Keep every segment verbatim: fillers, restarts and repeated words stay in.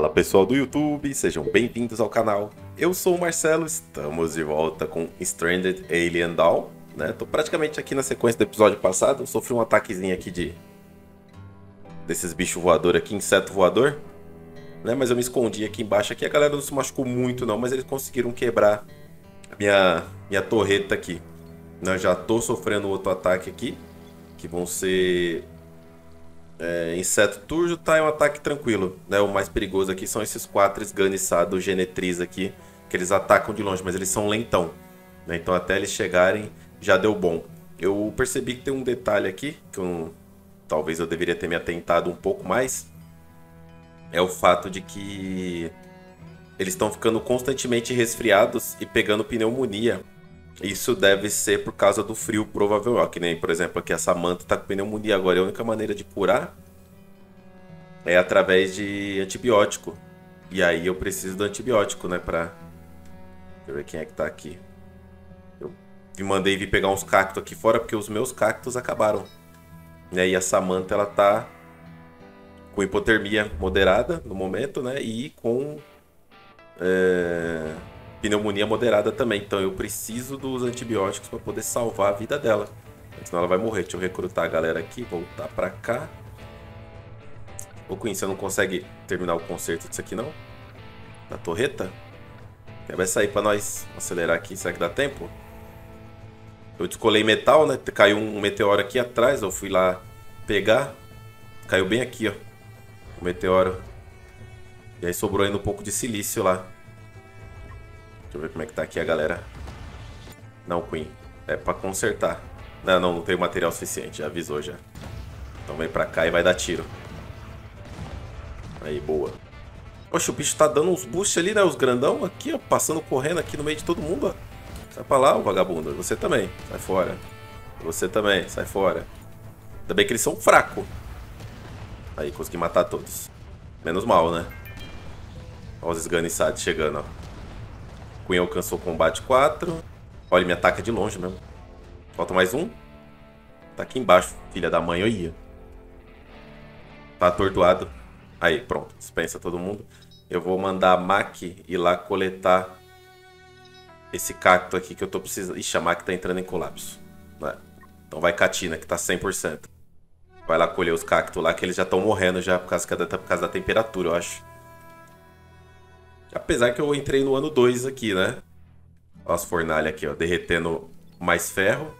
Fala pessoal do YouTube, sejam bem-vindos ao canal. Eu sou o Marcelo, estamos de volta com Stranded Alien Dawn, né? Tô praticamente aqui na sequência do episódio passado, eu sofri um ataquezinho aqui de desses bichos voadores aqui, inseto voador, né? Mas eu me escondi aqui embaixo, aqui a galera não se machucou muito não, mas eles conseguiram quebrar a minha, minha torreta aqui. Eu já tô sofrendo outro ataque aqui, que vão ser... É, inseto turjo tá, é um ataque tranquilo, né? O mais perigoso aqui são esses quatro esganiçados genetris aqui, que eles atacam de longe, mas eles são lentão, né? Então até eles chegarem já deu bom. Eu percebi que tem um detalhe aqui, que eu, talvez eu deveria ter me atentado um pouco mais, é o fato de que eles estão ficando constantemente resfriados e pegando pneumonia. Isso deve ser por causa do frio, provavelmente. Que nem, por exemplo, aqui a Samantha tá com pneumonia agora. A única maneira de curar é através de antibiótico. E aí eu preciso do antibiótico, né? Pra... Deixa eu ver quem é que tá aqui. Eu mandei vir pegar uns cactos aqui fora, porque os meus cactos acabaram. E a Samantha, ela tá com hipotermia moderada no momento, né? E com... É... pneumonia moderada também, então eu preciso dos antibióticos para poder salvar a vida dela, senão ela vai morrer. Deixa eu recrutar a galera aqui, voltar para cá. Ô Queen, você não consegue terminar o conserto disso aqui não? Da torreta? Vai sair para nós acelerar aqui, será que dá tempo? Eu descolei metal, né? Caiu um meteoro aqui atrás, eu fui lá pegar, caiu bem aqui, ó, o meteoro. E aí sobrou ainda um pouco de silício lá. Deixa eu ver como é que tá aqui a galera. Não, Queen. É pra consertar. Não, não, não tenho material suficiente. Já avisou já. Então vem pra cá e vai dar tiro. Aí, boa. Oxe, o bicho tá dando uns boosts ali, né? Os grandão aqui, ó. Passando, correndo aqui no meio de todo mundo, ó. Sai pra lá, ô vagabundo. Você também. Sai fora. Você também. Sai fora. Ainda bem que eles são fracos. Aí, consegui matar todos. Menos mal, né? Olha os esganiçados chegando, ó. Queen alcançou combate quatro. Olha, ele me ataca de longe mesmo. Falta mais um. Tá aqui embaixo, filha da mãe. Olha. Tá atordoado. Aí, pronto. Dispensa todo mundo. Eu vou mandar a Mac ir lá coletar esse cacto aqui que eu tô precisando. Ixi, a Mac tá entrando em colapso. É. Então vai Katina, que tá cem por cento. Vai lá colher os cactos lá, que eles já estão morrendo já por causa, por causa da temperatura, eu acho. Apesar que eu entrei no ano dois aqui, né? Olha as fornalhas aqui, ó. Derretendo mais ferro.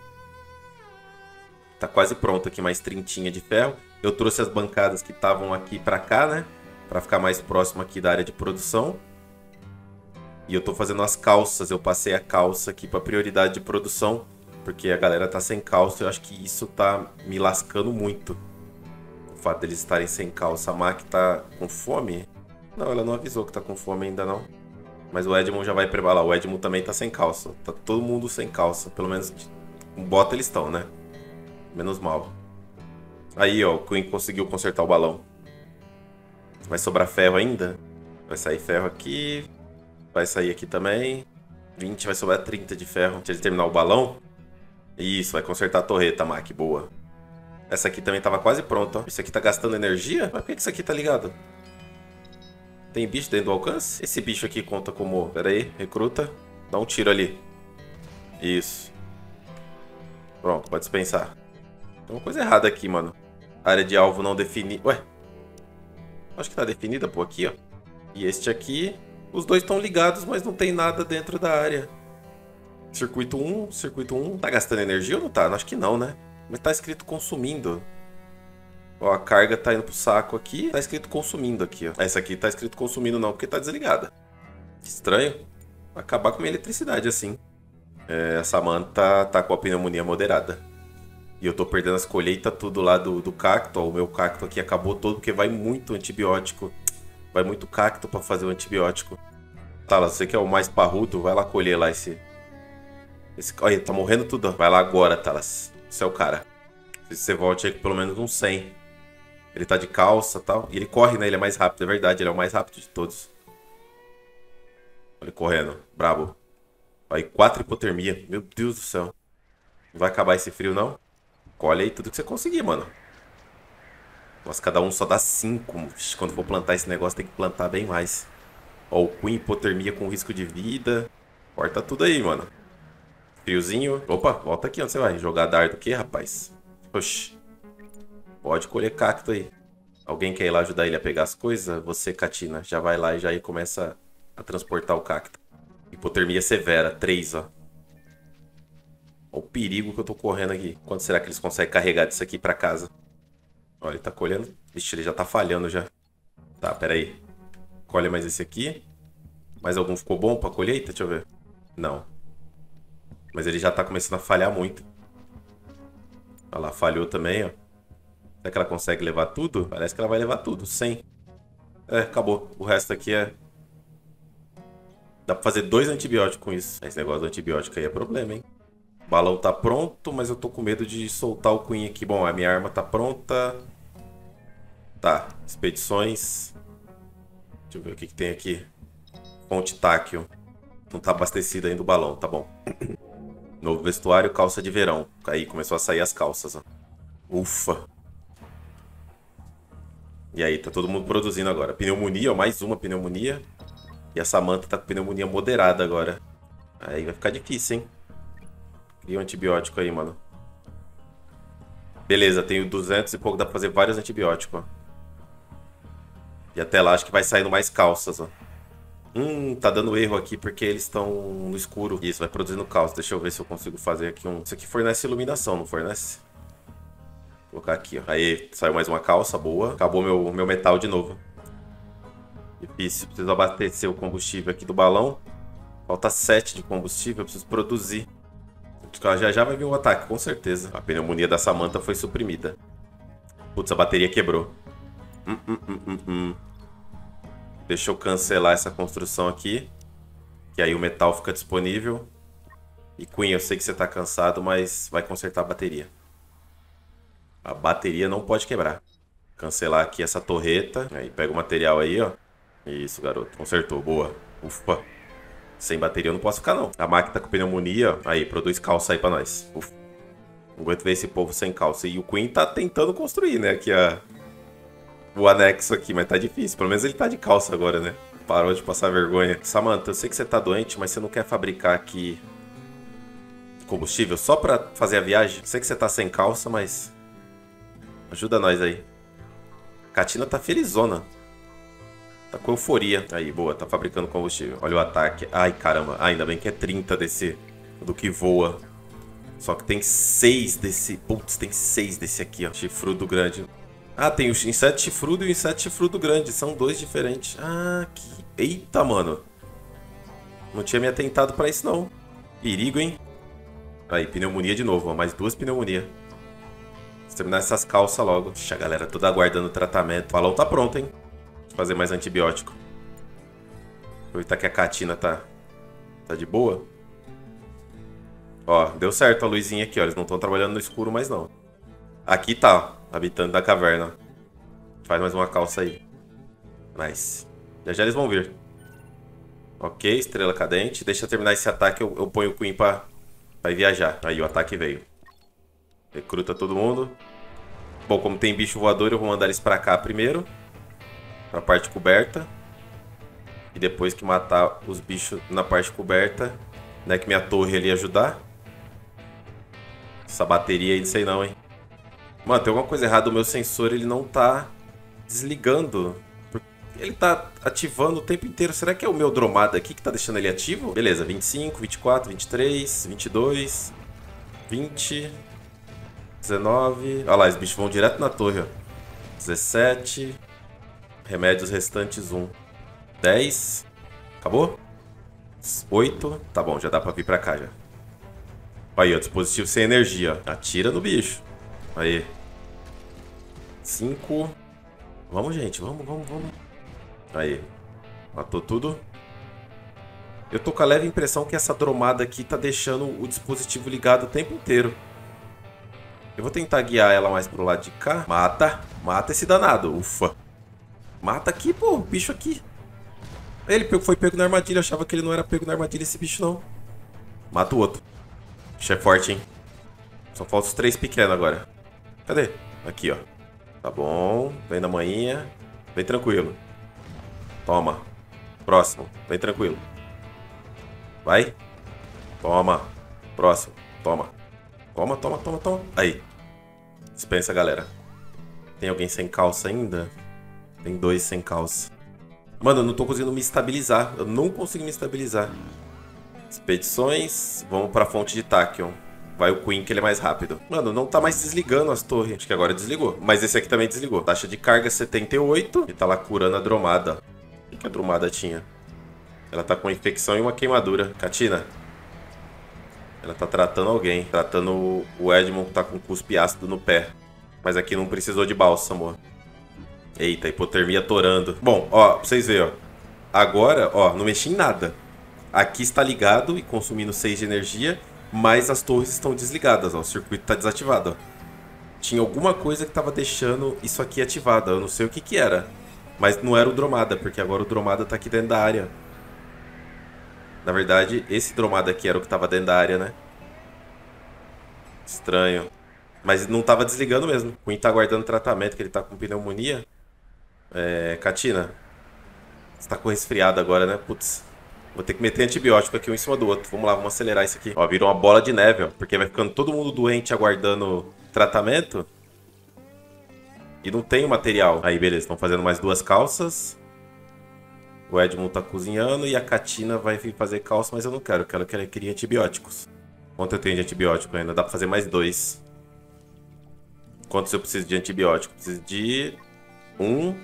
Tá quase pronto aqui, mais trintinha de ferro. Eu trouxe as bancadas que estavam aqui pra cá, né? Pra ficar mais próximo aqui da área de produção. E eu tô fazendo as calças. Eu passei a calça aqui pra prioridade de produção. Porque a galera tá sem calça. Eu acho que isso tá me lascando muito. O fato deles estarem sem calça. A Mac tá com fome. Não, ela não avisou que tá com fome ainda não. Mas o Edmund já vai preparar. O Edmund também tá sem calça. Tá todo mundo sem calça. Pelo menos com bota eles estão, né? Menos mal. Aí, ó, o Queen conseguiu consertar o balão. Vai sobrar ferro ainda? Vai sair ferro aqui. Vai sair aqui também. vinte, vai sobrar trinta de ferro. Deixa ele terminar o balão. Isso, vai consertar a torreta, Mac. Boa. Essa aqui também tava quase pronta, ó. Isso aqui tá gastando energia? Mas por que isso aqui tá ligado? Tem bicho dentro do alcance? Esse bicho aqui conta como... Pera aí, recruta. Dá um tiro ali. Isso. Pronto, pode dispensar. Tem uma coisa errada aqui, mano. Área de alvo não definida. Ué? Acho que tá definida, pô, aqui, ó. E este aqui... Os dois estão ligados, mas não tem nada dentro da área. Circuito um, circuito um. Tá gastando energia ou não tá? Acho que não, né? Mas tá escrito consumindo. Ó, a carga tá indo pro saco aqui. Tá escrito consumindo aqui, ó. Essa aqui tá escrito consumindo não, porque tá desligada. Estranho. Vai acabar com a minha eletricidade assim. É, a Samantha tá com a pneumonia moderada. E eu tô perdendo as colheitas tudo lá do, do cacto. Ó, o meu cacto aqui acabou todo, porque vai muito antibiótico. Vai muito cacto pra fazer o antibiótico. Tá, você que é o mais parrudo, vai lá colher lá esse... esse... Olha, tá morrendo tudo. Vai lá agora, Talas. Você é o cara. Se você volte aí com pelo menos uns cem. Ele tá de calça e tal. E ele corre, né? Ele é mais rápido, é verdade. Ele é o mais rápido de todos. Olha ele correndo. Brabo. Aí, quatro hipotermia. Meu Deus do céu. Não vai acabar esse frio, não? Colhe aí tudo que você conseguir, mano. Nossa, cada um só dá cinco. Quando for plantar esse negócio, tem que plantar bem mais. Ó, o Queen, hipotermia com risco de vida. Corta tudo aí, mano. Friozinho. Opa, volta aqui onde você vai. Jogar dardo o quê, rapaz? Oxi. Pode colher cacto aí. Alguém quer ir lá ajudar ele a pegar as coisas? Você, Catina, já vai lá e já aí começa a transportar o cacto. Hipotermia severa, três, ó. Olha o perigo que eu tô correndo aqui. Quanto será que eles conseguem carregar disso aqui pra casa? Olha, ele tá colhendo. Vixe, ele já tá falhando já. Tá, pera aí. Colhe mais esse aqui. Mais algum ficou bom pra colheita? Deixa eu ver. Não. Mas ele já tá começando a falhar muito. Olha lá, falhou também, ó. Será que ela consegue levar tudo? Parece que ela vai levar tudo, cem. É, acabou. O resto aqui é... Dá pra fazer dois antibióticos com isso. Esse negócio do antibiótico aí é problema, hein? O balão tá pronto, mas eu tô com medo de soltar o Queen aqui. Bom, a minha arma tá pronta. Tá, expedições. Deixa eu ver o que, que tem aqui. Fonte táquil. Não tá abastecido ainda o balão, tá bom. Novo vestuário, calça de verão. Aí começou a sair as calças, ó. Ufa. E aí, tá todo mundo produzindo agora. Pneumonia, ó, mais uma pneumonia. E a Samantha tá com pneumonia moderada agora. Aí vai ficar difícil, hein? Cria um antibiótico aí, mano. Beleza, tenho duzentos e pouco. Dá pra fazer vários antibióticos, ó. E até lá acho que vai saindo mais calças, ó. Hum, tá dando erro aqui porque eles estão no escuro. Isso, vai produzindo calça. Deixa eu ver se eu consigo fazer aqui um... Isso aqui fornece iluminação, não fornece? Vou colocar aqui, ó. Aí, saiu mais uma calça, boa. Acabou meu, meu metal de novo. Difícil, preciso abastecer o combustível aqui do balão. Falta sete de combustível, eu preciso produzir. Já já vai vir um ataque, com certeza. A pneumonia da Samantha foi suprimida. Putz, a bateria quebrou. Hum, hum, hum, hum, hum. Deixa eu cancelar essa construção aqui. Que aí o metal fica disponível. E Queen, eu sei que você tá cansado, mas vai consertar a bateria. A bateria não pode quebrar. Cancelar aqui essa torreta. Aí pega o material aí, ó. Isso, garoto. Consertou. Boa. Ufa. Sem bateria eu não posso ficar, não. A máquina tá com pneumonia. Aí, produz calça aí pra nós. Ufa. Não aguento ver esse povo sem calça. E o Queen tá tentando construir, né? Aqui a... o anexo aqui, mas tá difícil. Pelo menos ele tá de calça agora, né? Parou de passar vergonha. Samantha, eu sei que você tá doente, mas você não quer fabricar aqui combustível só pra fazer a viagem? Eu sei que você tá sem calça, mas... ajuda nós aí. Catina tá felizona. Tá com euforia. Aí, boa, tá fabricando combustível. Olha o ataque. Ai, caramba. Ah, ainda bem que é trinta desse... do que voa. Só que tem seis desse... Putz, tem seis desse aqui, ó. Chifrudo grande. Ah, tem o inseto chifrudo e o inseto chifrudo grande. São dois diferentes. Ah, que... Eita, mano. Não tinha me atentado pra isso, não. Perigo, hein? Aí, pneumonia de novo, ó. Mais duas pneumonias. Vou terminar essas calças logo. Deixa a galera toda aguardando o tratamento. O balão tá pronto, hein? Fazer mais antibiótico. Aproveitar que a Catina tá, tá de boa. Ó, deu certo a luzinha aqui, ó. Eles não estão trabalhando no escuro mais, não. Aqui tá, ó, habitante da caverna. Faz mais uma calça aí. Nice. Já já eles vão vir. Ok, estrela cadente. Deixa eu terminar esse ataque, eu, eu ponho o Queen pra, pra viajar. Aí o ataque veio. Recruta todo mundo. Bom, como tem bicho voador, eu vou mandar eles pra cá primeiro. Pra parte coberta. E depois que matar os bichos na parte coberta, né, que minha torre ali ajudar. Essa bateria aí, não sei não, hein. Mano, tem alguma coisa errada. O meu sensor, ele não tá desligando. Ele tá ativando o tempo inteiro. Será que é o meu dromada aqui que tá deixando ele ativo? Beleza, vinte e cinco, vinte e quatro, vinte e três, vinte e dois, vinte, dezenove. Olha lá, os bichos vão direto na torre, ó. dezessete. Remédios restantes um. dez. Acabou? oito. Tá bom, já dá pra vir pra cá já. Aí, ó, dispositivo sem energia. Atira no bicho. Aí. cinco. Vamos, gente. Vamos, vamos, vamos. Aí. Matou tudo. Eu tô com a leve impressão que essa dromada aqui tá deixando o dispositivo ligado o tempo inteiro. Eu vou tentar guiar ela mais pro lado de cá. Mata. Mata esse danado. Ufa. Mata aqui, pô. Bicho aqui. Ele foi pego na armadilha. Eu achava que ele não era pego na armadilha, esse bicho, não. Mata o outro. Bicho é forte, hein? Só falta os três pequenos agora. Cadê? Aqui, ó. Tá bom. Vem na manhinha. Vem tranquilo. Toma. Próximo. Vem tranquilo. Vai. Toma. Próximo. Toma. Toma, toma, toma, toma. Aí. Dispensa, galera. Tem alguém sem calça ainda? Tem dois sem calça. Mano, eu não tô conseguindo me estabilizar. Eu não consigo me estabilizar. Expedições. Vamos pra fonte de Tachyon. Vai o Queen, que ele é mais rápido. Mano, não tá mais desligando as torres. Acho que agora desligou. Mas esse aqui também desligou. Taxa de carga setenta e oito. E tá lá curando a Dromada. O que a Dromada tinha? Ela tá com infecção e uma queimadura. Katina. Ela tá tratando alguém. Tratando o Edmund, que tá com cuspe ácido no pé. Mas aqui não precisou de bálsamo. Eita, hipotermia torando. Bom, ó, pra vocês verem, ó. Agora, ó, não mexi em nada. Aqui está ligado e consumindo seis de energia. Mas as torres estão desligadas, ó. O circuito tá desativado, ó. Tinha alguma coisa que tava deixando isso aqui ativado. Eu não sei o que que era. Mas não era o Dromada, porque agora o Dromada tá aqui dentro da área. Na verdade, esse Dromada aqui era o que tava dentro da área, né? Estranho. Mas não tava desligando mesmo. O Queen tá aguardando tratamento, que ele tá com pneumonia. É... Katina. Você tá com resfriado agora, né? Putz. Vou ter que meter antibiótico aqui um em cima do outro. Vamos lá, vamos acelerar isso aqui. Ó, virou uma bola de neve, ó. Porque vai ficando todo mundo doente aguardando tratamento. E não tem o material. Aí, beleza. Estão fazendo mais duas calças. O Edmund tá cozinhando. E a Katina vai vir fazer calça, mas eu não quero. Eu quero que ela crie antibióticos. Quanto eu tenho de antibiótico ainda? Dá pra fazer mais dois. Quantos eu preciso de antibiótico? Preciso de um,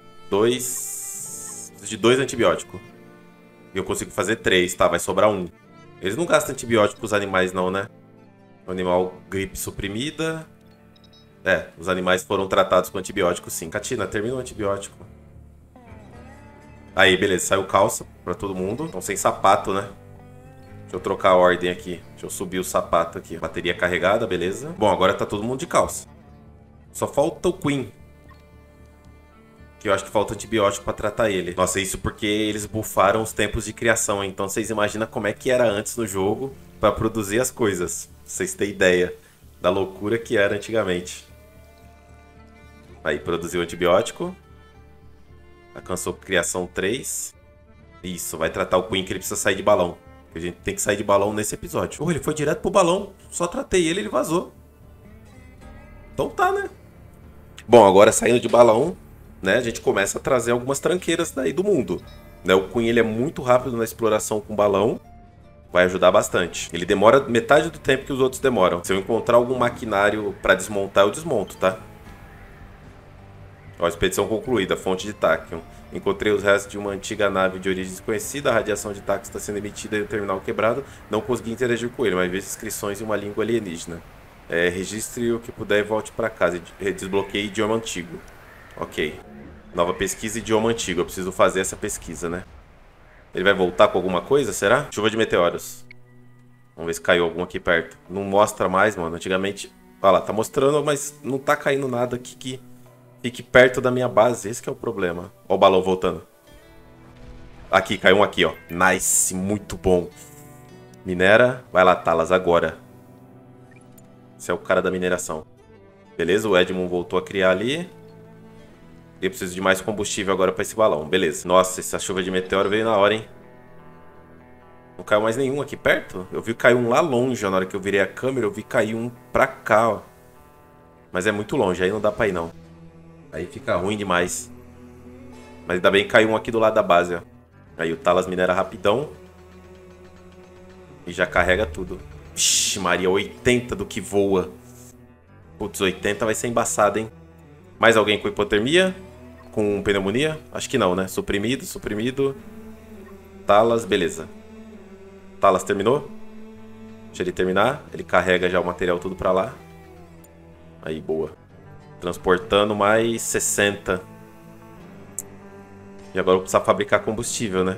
dois... Preciso de dois antibióticos. E eu consigo fazer três, tá? Vai sobrar um. Eles não gastam antibiótico com os animais não, né? O animal gripe suprimida. É, os animais foram tratados com antibiótico sim. Katina, termina o antibiótico. Aí, beleza. Saiu calça pra todo mundo. Estão sem sapato, né? Deixa eu trocar a ordem aqui. Deixa eu subir o sapato aqui. Bateria carregada, beleza. Bom, agora tá todo mundo de calça. Só falta o Queen. Que eu acho que falta antibiótico pra tratar ele. Nossa, isso porque eles bufaram os tempos de criação. Então vocês imaginam como é que era antes no jogo pra produzir as coisas. Pra vocês terem ideia da loucura que era antigamente. Aí, produziu antibiótico. Alcançou criação três. Isso, vai tratar o Queen que ele precisa sair de balão. A gente tem que sair de balão nesse episódio. Oh, ele foi direto pro balão. Só tratei ele e ele vazou. Então tá, né? Bom, agora saindo de balão, né, a gente começa a trazer algumas tranqueiras daí do mundo. Né, o Queen ele é muito rápido na exploração com balão. Vai ajudar bastante. Ele demora metade do tempo que os outros demoram. Se eu encontrar algum maquinário pra desmontar, eu desmonto, tá? Ó, expedição concluída. Fonte de Tachyon. Encontrei os restos de uma antiga nave de origem desconhecida. A radiação de Tachyon está sendo emitida em um terminal quebrado. Não consegui interagir com ele, mas vejo inscrições em uma língua alienígena. É, registre o que puder e volte para casa. Desbloqueie idioma antigo. Ok. Nova pesquisa, idioma antigo. Eu preciso fazer essa pesquisa, né? Ele vai voltar com alguma coisa, será? Chuva de meteoros. Vamos ver se caiu algum aqui perto. Não mostra mais, mano. Antigamente... Olha lá, tá mostrando, mas não tá caindo nada aqui que fique perto da minha base. Esse que é o problema. Ó o balão voltando. Aqui, caiu um aqui, ó. Nice, muito bom. Minera. Vai lá, Talas, agora. Esse é o cara da mineração. Beleza, o Edmund voltou a criar ali. Eu preciso de mais combustível agora para esse balão. Beleza. Nossa, essa chuva de meteoro veio na hora, hein? Não caiu mais nenhum aqui perto? Eu vi cair um lá longe. Na hora que eu virei a câmera, eu vi cair um pra cá, ó. Mas é muito longe, aí não dá pra ir, não. Aí fica ruim demais. Mas ainda bem que caiu um aqui do lado da base, ó. Aí o Talas minera rapidão. E já carrega tudo. Ixi, Maria, oitenta do que voa. Putz, oitenta vai ser embaçado, hein? Mais alguém com hipotermia? Com pneumonia? Acho que não, né? Suprimido, suprimido. Talas, beleza. Talas terminou? Deixa ele terminar. Ele carrega já o material tudo pra lá. Aí, boa. Transportando mais sessenta. E agora eu vou precisar fabricar combustível, né?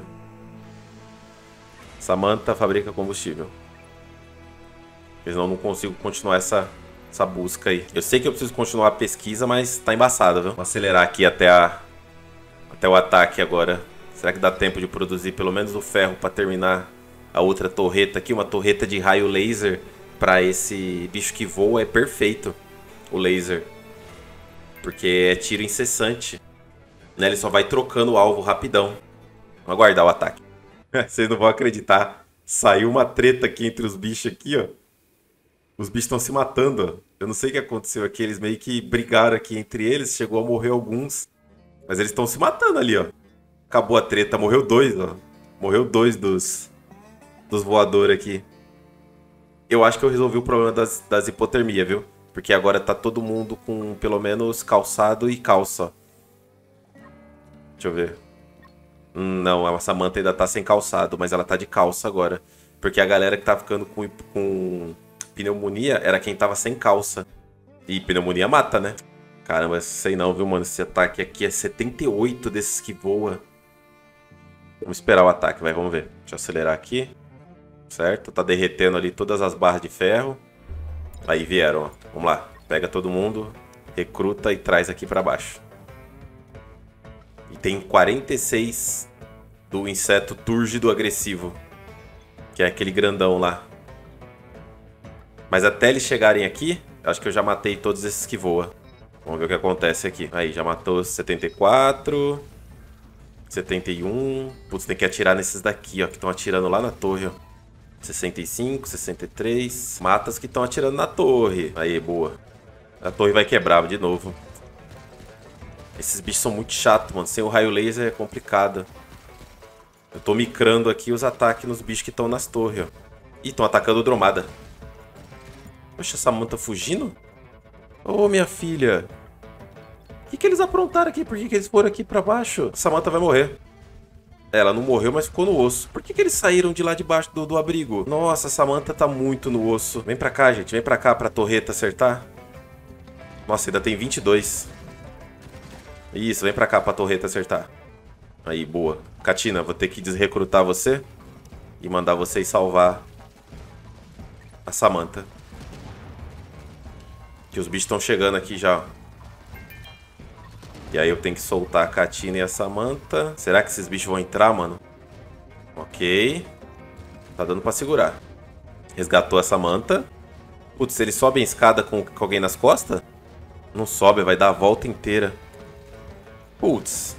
Samantha fabrica combustível. Porque senão eu não consigo continuar essa... essa busca aí. Eu sei que eu preciso continuar a pesquisa, mas tá embaçado, viu? Vou acelerar aqui até a até o ataque agora. Será que dá tempo de produzir pelo menos o ferro para terminar a outra torreta aqui? Uma torreta de raio laser para esse bicho que voa é perfeito. O laser. Porque é tiro incessante. Né? Ele só vai trocando o alvo rapidão. Vamos aguardar o ataque. Vocês não vão acreditar. Saiu uma treta aqui entre os bichos aqui, ó. Os bichos estão se matando, ó. Eu não sei o que aconteceu aqui. Eles meio que brigaram aqui entre eles. Chegou a morrer alguns. Mas eles estão se matando ali, ó. Acabou a treta. Morreu dois, ó. Morreu dois dos, dos voadores aqui. Eu acho que eu resolvi o problema das, das hipotermia, viu? Porque agora tá todo mundo com pelo menos calçado e calça. Deixa eu ver. Hum, não, a Samantha ainda tá sem calçado, mas ela tá de calça agora. Porque a galera que tá ficando com, com pneumonia era quem tava sem calça. E pneumonia mata, né? Caramba, sei não, viu, mano? Esse ataque aqui é setenta e oito desses que voa. Vamos esperar o ataque, vai, vamos ver. Deixa eu acelerar aqui. Certo? Tá derretendo ali todas as barras de ferro. Aí vieram, ó. Vamos lá. Pega todo mundo, recruta e traz aqui pra baixo. E tem quarenta e seis do inseto túrgido agressivo. Que é aquele grandão lá. Mas até eles chegarem aqui, acho que eu já matei todos esses que voam. Vamos ver o que acontece aqui. Aí, já matou setenta e quatro... setenta e um... Putz, tem que atirar nesses daqui, ó. Que estão atirando lá na torre, ó. sessenta e cinco, sessenta e três... Mata os que estão atirando na torre. Aí, boa. A torre vai quebrar de novo. Esses bichos são muito chatos, mano. Sem o raio laser é complicado. Eu tô micrando aqui os ataques nos bichos que estão nas torres, ó. Ih, estão atacando o Dromada. Poxa, essa manta fugindo? Ô, oh, minha filha. O que, que eles aprontaram aqui? Por que, que eles foram aqui pra baixo? Essa manta vai morrer. Ela não morreu, mas ficou no osso. Por que, que eles saíram de lá de baixo do, do abrigo? Nossa, essa manta tá muito no osso. Vem pra cá, gente. Vem pra cá pra torreta acertar. Nossa, ainda tem vinte e dois. Isso, vem pra cá pra torreta acertar. Aí, boa. Katina, vou ter que desrecrutar você e mandar vocês salvar a Samantha. Que os bichos estão chegando aqui já. E aí eu tenho que soltar a Katina e a Samantha. Será que esses bichos vão entrar, mano? Ok. Tá dando pra segurar. Resgatou a Samantha. Putz, eles sobem a escada com, com alguém nas costas? Não sobe, vai dar a volta inteira. Putz.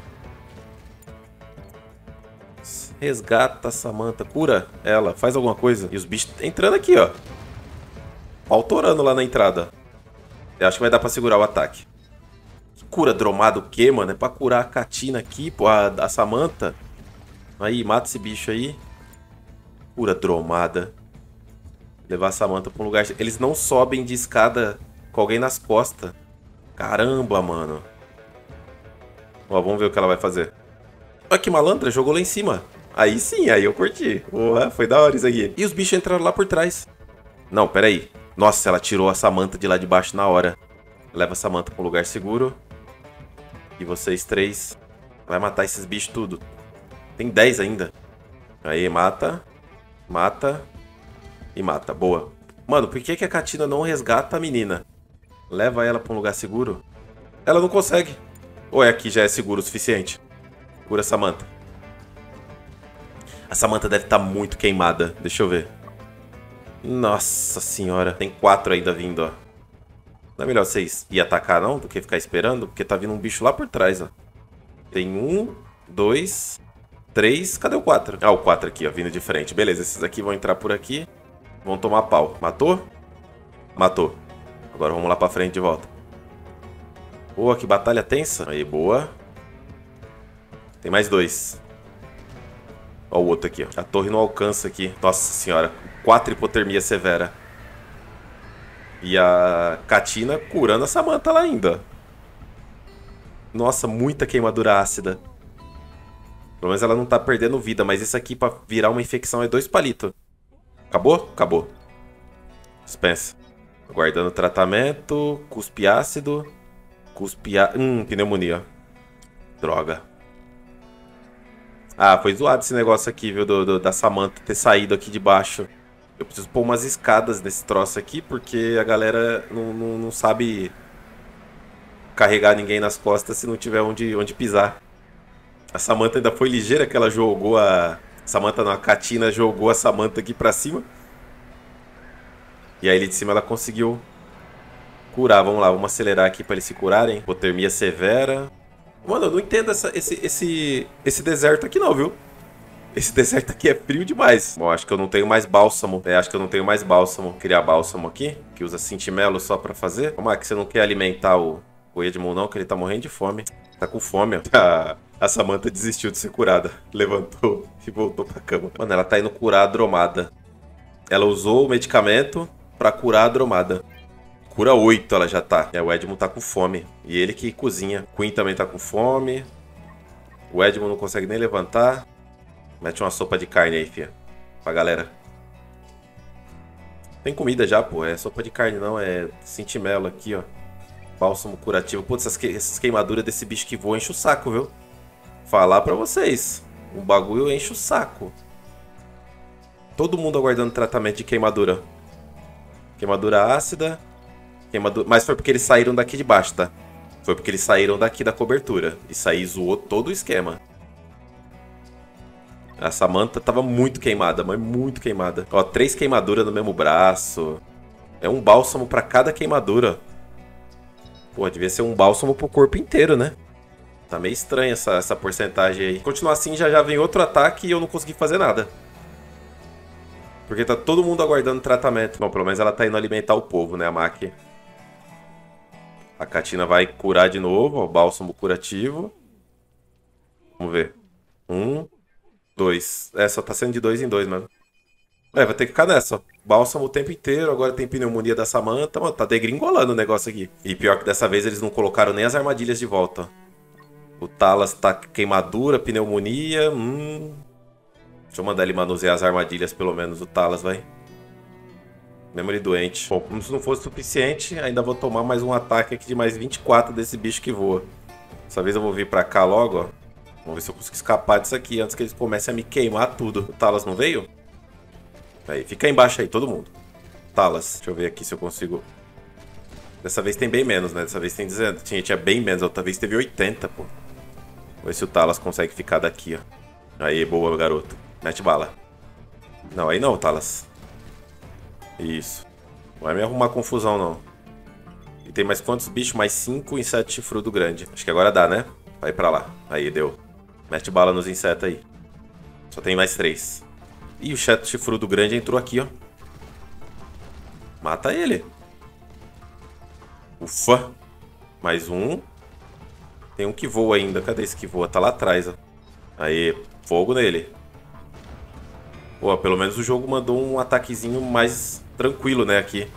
Resgata a Samantha. Cura ela. Faz alguma coisa. E os bichos entrando aqui, ó. Autorando lá na entrada. Eu acho que vai dar pra segurar o ataque. Cura Dromada o quê, mano? É pra curar a Katina aqui, pô. A, a Samantha. Aí, mata esse bicho aí. Cura Dromada. Levar a Samantha pra um lugar... Eles não sobem de escada com alguém nas costas. Caramba, mano. Ó, vamos ver o que ela vai fazer. Olha que malandra, jogou lá em cima. Aí sim, aí eu curti. Porra, foi da hora isso aqui. E os bichos entraram lá por trás. Não, pera aí. Nossa, ela tirou a Samantha de lá de baixo na hora. Leva a Samantha pra um lugar seguro. E vocês três vai matar esses bichos tudo. Tem dez ainda. Aí, mata. Mata. E mata. Boa. Mano, por que, que a Katina não resgata a menina? Leva ela pra um lugar seguro. Ela não consegue. Ou é aqui já é seguro o suficiente? Cura a Samantha. A Samantha deve estar muito queimada. Deixa eu ver. Nossa senhora. Tem quatro ainda vindo, ó. Não é melhor vocês ir atacar, não? Do que ficar esperando? Porque tá vindo um bicho lá por trás, ó. Tem um, dois, três. Cadê o quatro? Ah, o quatro aqui, ó. Vindo de frente. Beleza, esses aqui vão entrar por aqui. Vão tomar pau. Matou? Matou. Agora vamos lá pra frente de volta. Boa, que batalha tensa. Aí, boa. Tem mais dois. Ó o outro aqui, ó. A torre não alcança aqui. Nossa senhora. Quatro hipotermia severa. E a Katina curando a Samantha lá ainda. Nossa, muita queimadura ácida. Pelo menos ela não tá perdendo vida. Mas isso aqui pra virar uma infecção é dois palitos. Acabou? Acabou. Dispensa. Aguardando tratamento. Cuspe ácido. Cuspe ácido. Hum, pneumonia. Droga. Ah, foi zoado esse negócio aqui, viu? Do, do, da Samantha ter saído aqui de baixo. Eu preciso pôr umas escadas nesse troço aqui, porque a galera não, não, não sabe carregar ninguém nas costas se não tiver onde, onde pisar. A Samantha ainda foi ligeira que ela jogou a... Samantha não, a Katina jogou a Samantha aqui pra cima. E aí ali de cima ela conseguiu Curar, vamos lá. Vamos acelerar aqui pra eles se curarem. Hipotermia severa. Mano, eu não entendo essa, esse, esse, esse deserto aqui não, viu? Esse deserto aqui é frio demais. Bom, acho que eu não tenho mais bálsamo. É, acho que eu não tenho mais bálsamo. Vou criar bálsamo aqui, que usa sentimelo só pra fazer. Vamos lá, que você não quer alimentar o, o Edmund não, que ele tá morrendo de fome. Tá com fome, ó. A, a Samantha desistiu de ser curada. Levantou e voltou pra cama. Mano, ela tá indo curar a Dromada. Ela usou o medicamento pra curar a Dromada. Cura oito ela já tá. E o Edmund tá com fome. E ele que cozinha. Queen também tá com fome. O Edmund não consegue nem levantar. Mete uma sopa de carne aí, fia. Pra galera. Tem comida já, pô. É sopa de carne não. É sentimelo aqui, ó. Bálsamo curativo. Putz, essas, que... essas queimaduras desse bicho que voa enche o saco, viu? Falar pra vocês. O bagulho enche o saco. Todo mundo aguardando tratamento de queimadura. Queimadura ácida. Queimadura... Mas foi porque eles saíram daqui de baixo, tá? Foi porque eles saíram daqui da cobertura. Isso aí zoou todo o esquema. A Samantha tava muito queimada, mas muito queimada. Ó, três queimaduras no mesmo braço. É um bálsamo pra cada queimadura. Pô, devia ser um bálsamo pro corpo inteiro, né? Tá meio estranha essa, essa porcentagem aí. Continuar assim, já já vem outro ataque e eu não consegui fazer nada. Porque tá todo mundo aguardando tratamento. Bom, pelo menos ela tá indo alimentar o povo, né, a Maki. A Katina vai curar de novo, ó, bálsamo curativo. Vamos ver. Um, dois. É, só tá sendo de dois em dois, mano. É, vai ter que ficar nessa, ó. Bálsamo o tempo inteiro, agora tem pneumonia da Samantha. Mano, tá degringolando o negócio aqui. E pior que dessa vez eles não colocaram nem as armadilhas de volta, ó. O Talas tá queimadura, pneumonia. Hum. Deixa eu mandar ele manusear as armadilhas, pelo menos, o Talas, vai. Mesmo ele doente. Bom, como se não fosse suficiente, ainda vou tomar mais um ataque aqui de mais vinte e quatro desse bicho que voa. Dessa vez eu vou vir pra cá logo, ó. Vamos ver se eu consigo escapar disso aqui antes que eles comecem a me queimar tudo. O Talas não veio? Aí, fica aí embaixo aí, todo mundo. Talas, deixa eu ver aqui se eu consigo... Dessa vez tem bem menos, né? Dessa vez tem dezesseis. Tinha, tinha bem menos, outra vez teve oitenta, pô. Vamos ver se o Talas consegue ficar daqui, ó. Aí, boa, garoto. Mete bala. Não, aí não, Talas. Isso. Não vai me arrumar confusão, não. E tem mais quantos bichos? Mais cinco insetos chifrudo grande. Acho que agora dá, né? Vai pra lá. Aí, deu. Mete bala nos insetos aí. Só tem mais três. Ih, o inseto chifrudo grande entrou aqui, ó. Mata ele. Ufa. Mais um. Tem um que voa ainda. Cadê esse que voa? Tá lá atrás, ó. Aí, fogo nele. Pô, pelo menos o jogo mandou um ataquezinho mais tranquilo, né, aqui.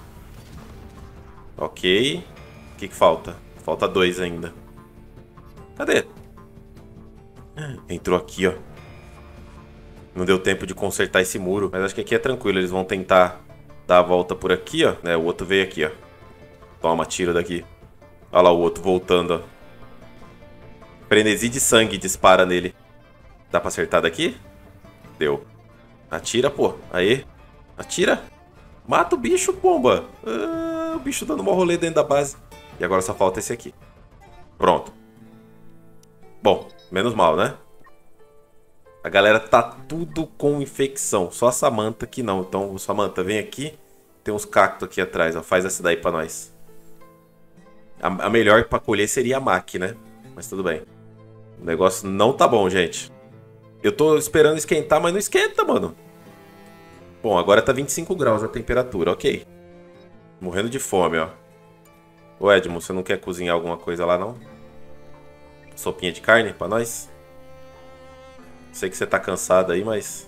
Ok. O que que falta? Falta dois ainda. Cadê? Entrou aqui, ó. Não deu tempo de consertar esse muro. Mas acho que aqui é tranquilo. Eles vão tentar dar a volta por aqui, ó. É, o outro veio aqui, ó. Toma, tira daqui. Olha lá o outro voltando, ó. Frenesi de sangue dispara nele. Dá pra acertar daqui? Deu. Atira, pô. Aí. Atira. Mata o bicho, pomba. Ah, o bicho dando uma rolê dentro da base. E agora só falta esse aqui. Pronto. Bom, menos mal, né? A galera tá tudo com infecção. Só a Samantha que não. Então, Samantha, vem aqui. Tem uns cactos aqui atrás, ó. Faz essa daí pra nós. A, a melhor pra colher seria a Maki, né? Mas tudo bem. O negócio não tá bom, gente. Eu tô esperando esquentar, mas não esquenta, mano. Bom, agora tá vinte e cinco graus a temperatura, ok. Morrendo de fome, ó. Ô, Edmund, você não quer cozinhar alguma coisa lá, não? Sopinha de carne pra nós? Sei que você tá cansado aí, mas...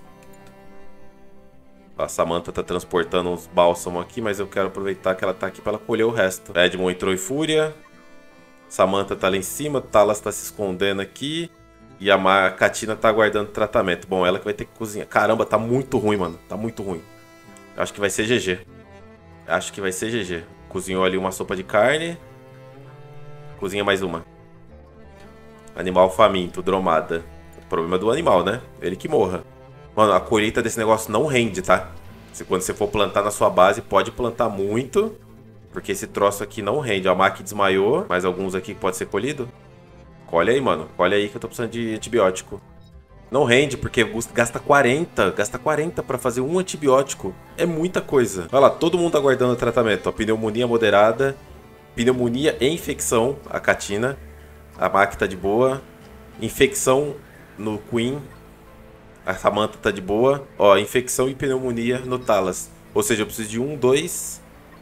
A Samantha tá transportando uns bálsamos aqui, mas eu quero aproveitar que ela tá aqui pra ela colher o resto. Edmund entrou em fúria. Samantha tá lá em cima, Talas tá se escondendo aqui. E a Katina tá aguardando tratamento. Bom, ela que vai ter que cozinhar. Caramba, tá muito ruim, mano. Tá muito ruim. Acho que vai ser G G. Acho que vai ser G G. Cozinhou ali uma sopa de carne. Cozinha mais uma. Animal faminto, dromada. O problema é do animal, né? Ele que morra. Mano, a colheita desse negócio não rende, tá? Se quando você for plantar na sua base, pode plantar muito. Porque esse troço aqui não rende. A Maki desmaiou. Mais alguns aqui que pode ser colhido. Colhe aí, mano. Colhe aí que eu tô precisando de antibiótico. Não rende, porque gasta quarenta. Gasta quarenta pra fazer um antibiótico. É muita coisa. Olha lá, todo mundo aguardando o tratamento. Ó, pneumonia moderada. Pneumonia e infecção, a Catina. A Mac tá de boa. Infecção no Queen. A Samantha tá de boa. Ó, infecção e pneumonia no Talas. Ou seja, eu preciso de um, dois,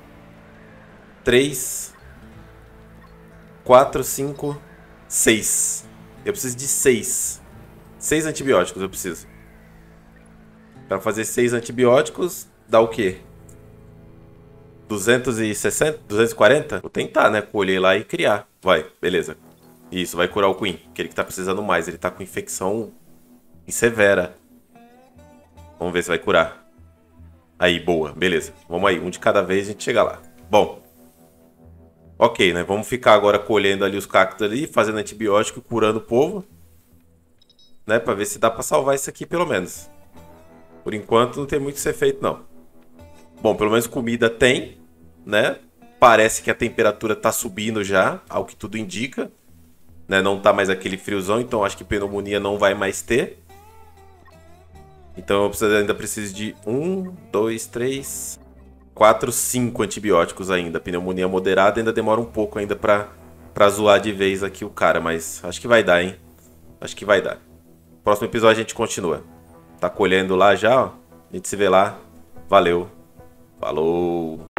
três, quatro, cinco, seis. Eu preciso de seis. Seis antibióticos eu preciso. Para fazer seis antibióticos, dá o quê? duzentos e sessenta? duzentos e quarenta? Vou tentar, né? Colher lá e criar. Vai, beleza. Isso, vai curar o Queen. Aquele que tá precisando mais. Ele tá com infecção severa. Vamos ver se vai curar. Aí, boa. Beleza. Vamos aí. Um de cada vez a gente chega lá. Bom. Ok, né? Vamos ficar agora colhendo ali os cactos ali, fazendo antibiótico, curando o povo. Né? Pra ver se dá pra salvar isso aqui, pelo menos. Por enquanto, não tem muito que ser feito, não. Bom, pelo menos comida tem, né? Parece que a temperatura tá subindo já, ao que tudo indica. Né? Não tá mais aquele friozão, então acho que pneumonia não vai mais ter. Então eu preciso, ainda preciso de um, dois, três, quatro, cinco antibióticos ainda. Pneumonia moderada ainda demora um pouco ainda pra, pra zoar de vez aqui o cara, mas acho que vai dar, hein? Acho que vai dar. Próximo episódio a gente continua. Tá colhendo lá já, ó. A gente se vê lá. Valeu. Falou.